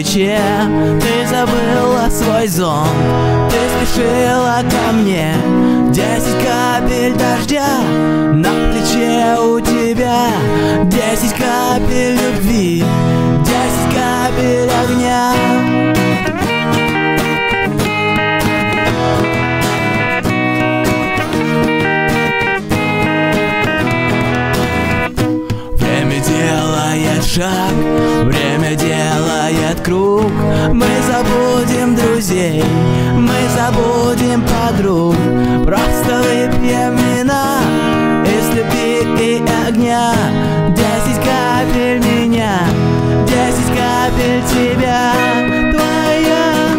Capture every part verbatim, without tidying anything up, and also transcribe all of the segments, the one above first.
плече. Ты забыла свой зонт, ты спешила ко мне. Десять капель дождя на плече у тебя, десять капель любви, десять капель огня. Время делает шаг, время делает круг. Мы забудем друзей, мы забудем подруг. Просто выпьем вина из любви и огня. Десять капель меня, десять капель тебя. Твоя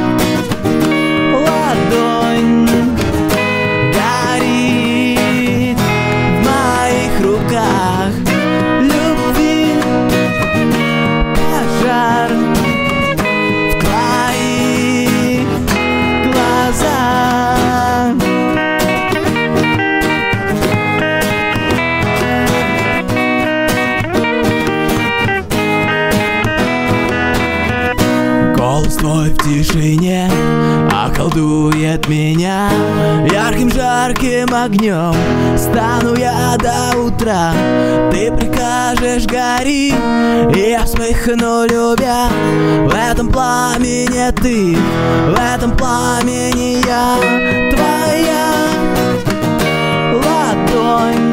ладонь горит в моих руках. Любви пожар в твоих глазах. Голос твой в тишине околдует меня. Ярким жарким огнем стану я до утра. Ты прикажешь гори, и я вспыхну, любя. В этом пламени ты, в этом пламени я. Твоя ладонь